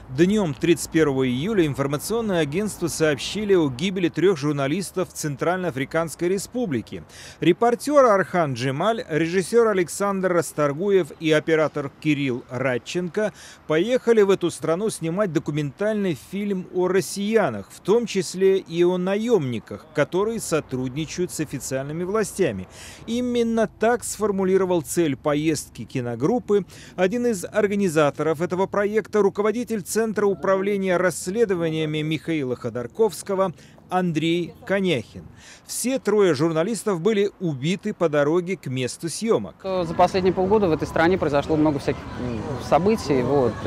Днем 31 июля информационные агентства сообщили о гибели 3 журналистов Центральноафриканской Республики. Репортер Архан Джемаль, режиссер Александр Расторгуев и оператор Кирилл Радченко поехали в эту страну снимать документальный фильм о россиянах, в том числе и о наемниках, которые сотрудничают с официальными властями. Именно так сформулировал цель поездки киногруппы один из организаторов этого проекта, руководитель Центра управления расследованиями Михаила Ходорковского Андрей Коняхин. Все 3 журналистов были убиты по дороге к месту съемок. За последние полгода в этой стране произошло много всяких событий.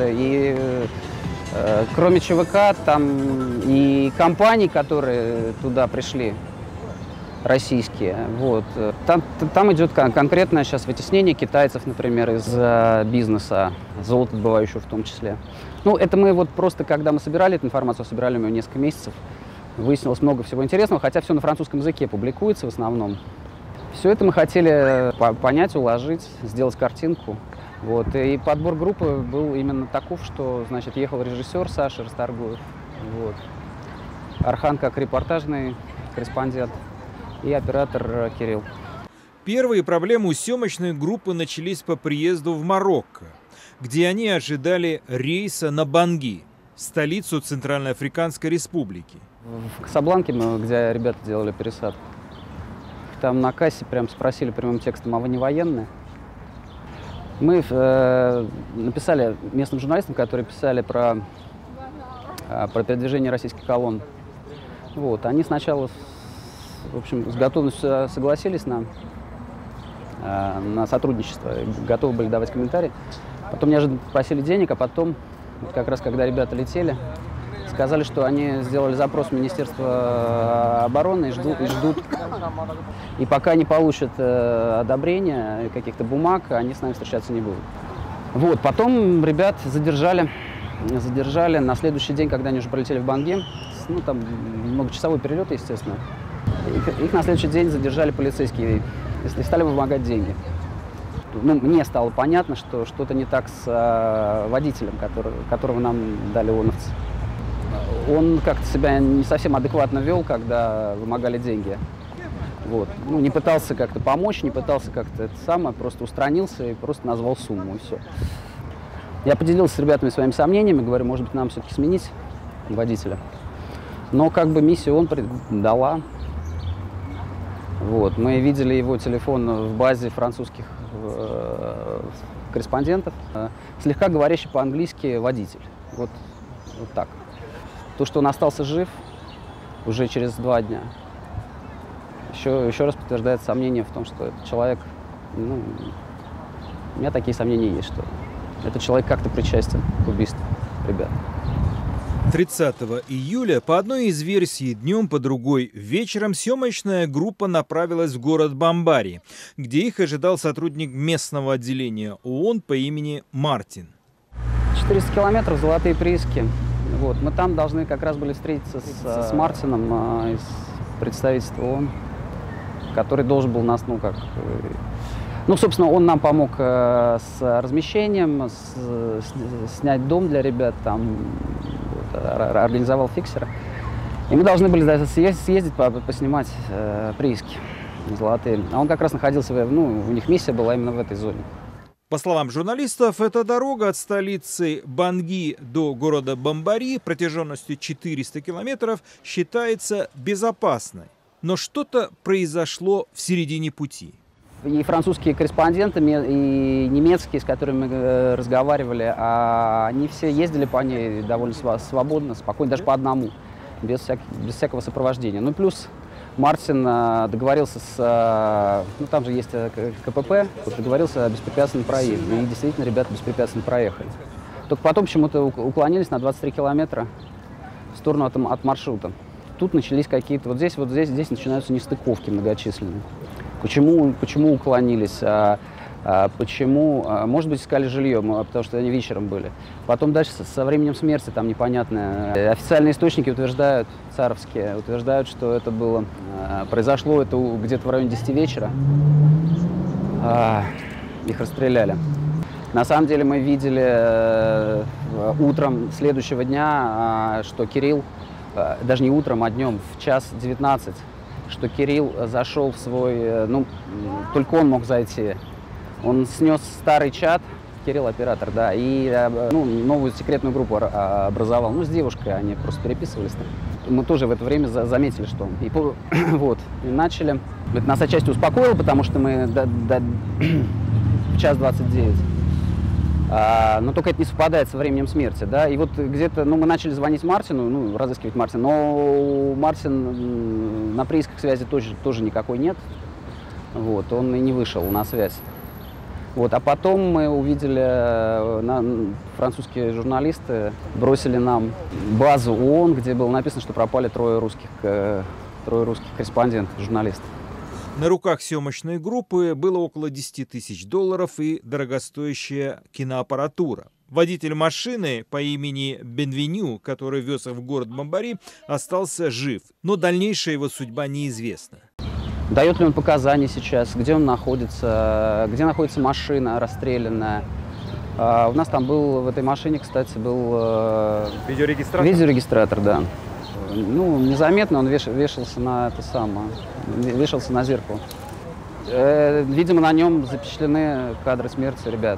Кроме ЧВК, там и компаний, которые туда пришли, российские. Там идет конкретное сейчас вытеснение китайцев, например, из бизнеса, золотодобывающего в том числе. Это мы просто, когда мы собирали эту информацию, собирали мы ее несколько месяцев, выяснилось много всего интересного, хотя все на французском языке публикуется в основном. Все это мы хотели понять, уложить, сделать картинку. И подбор группы был именно таков, что, ехал режиссер Саша Расторгуев, Архан как репортажный корреспондент и оператор Кирилл. Первые проблемы у съемочной группы начались по приезду в Марокко, где они ожидали рейса на Банги, столицу Центральноафриканской Республики. В Касабланке, где ребята делали пересадку, там на кассе прям спросили прямым текстом: а вы не военные? Мы написали местным журналистам, которые писали про передвижение российских колонн. Они сначала, с готовностью согласились на сотрудничество, готовы были давать комментарии. Потом неожиданно попросили денег, а потом, как раз когда ребята летели, сказали, что они сделали запрос в Министерство обороны и ждут. И пока не получат одобрения каких-то бумаг, они с нами встречаться не будут. Потом ребят задержали на следующий день, когда они уже пролетели в Банги. Там многочасовой перелет, естественно. Их на следующий день задержали полицейские и стали вымогать деньги. Мне стало понятно, что что-то не так с водителем, которого нам дали ООНовцы. Он как-то себя не совсем адекватно вел, когда вымогали деньги. Не пытался как-то помочь, не пытался как-то просто устранился и просто назвал сумму, и все. Я поделился с ребятами своими сомнениями, говорю, может быть, нам все-таки сменить водителя. Но миссию он дала. Мы видели его телефон в базе французских корреспондентов. Слегка говорящий по-английски водитель. Вот так. То, что он остался жив уже через 2 дня, еще раз подтверждает сомнение в том, что этот человек, у меня такие сомнения есть, что этот человек как-то причастен к убийству ребят. 30 июля по одной из версий днем, по другой вечером съемочная группа направилась в город Бамбари, где их ожидал сотрудник местного отделения ООН по имени Мартин. 400 километров, золотые прииски. Мы там должны как раз были встретиться с Мартином из представительства ООН, который должен был нас, собственно, он нам помог с размещением, снять дом для ребят, организовал фиксера. И мы должны были съездить, поснимать прииски золотые. А он как раз находился, у них миссия была именно в этой зоне. По словам журналистов, эта дорога от столицы Банги до города Бамбари протяженностью 400 километров считается безопасной. Но что-то произошло в середине пути. И французские корреспонденты, и немецкие, с которыми мы разговаривали, они все ездили по ней довольно свободно, спокойно, даже по одному, без всякого сопровождения. Плюс Мартин договорился там же есть КПП, договорился о беспрепятственном проезде. И действительно ребята беспрепятственно проехали. Только потом почему-то уклонились на 23 километра в сторону от маршрута. Тут начались какие-то, здесь начинаются нестыковки многочисленные. Почему уклонились? Почему? Может быть, искали жилье, потому что они вечером были. Потом дальше со временем смерти там непонятное. Официальные источники утверждают, царовские, утверждают, что это произошло это где-то в районе 10 вечера. Их расстреляли. На самом деле мы видели утром следующего дня, что Кирилл, даже не утром, а днем, в 1:19, что Кирилл зашел в свой, ну, только он мог зайти. Он снес старый чат, Кирилл оператор, да, и новую секретную группу образовал. Ну, с девушкой они просто переписывались там. Мы тоже в это время заметили, что он. И начали. Это нас отчасти успокоило, потому что мы в 1:29. Но только это не совпадает со временем смерти, да. И вот где-то, мы начали звонить Мартину, разыскивать Мартина, но Мартин на приисках связи тоже никакой нет. Вот, он и не вышел на связь. Вот, а потом мы увидели, французские журналисты бросили нам базу ООН, где было написано, что пропали трое русских корреспондентов, журналистов. На руках съемочной группы было около $10 000 и дорогостоящая киноаппаратура. Водитель машины по имени Бенвеню, который вез их в город Бамбари, остался жив, но дальнейшая его судьба неизвестна. Дает ли он показания сейчас, где он находится, где находится машина расстрелянная. У нас там был, в этой машине, кстати, был видеорегистратор, да. Незаметно он вешался на вешался на зеркало. Видимо, на нем запечатлены кадры смерти ребят.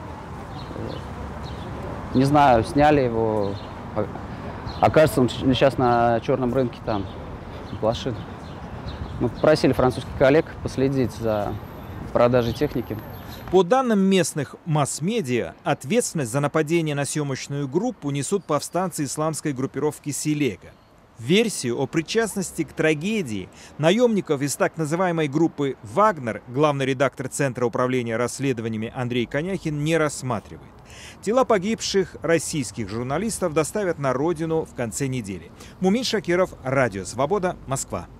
Не знаю, сняли его. Окажется, он сейчас на черном рынке там плашит. Мы попросили французских коллег последить за продажей техники. По данным местных масс-медиа, ответственность за нападение на съемочную группу несут повстанцы исламской группировки Силега. Версию о причастности к трагедии наемников из так называемой группы «Вагнер» главный редактор Центра управления расследованиями Андрей Коняхин не рассматривает. Тела погибших российских журналистов доставят на родину в конце недели. Мумин Шакиров, Радио Свобода, Москва.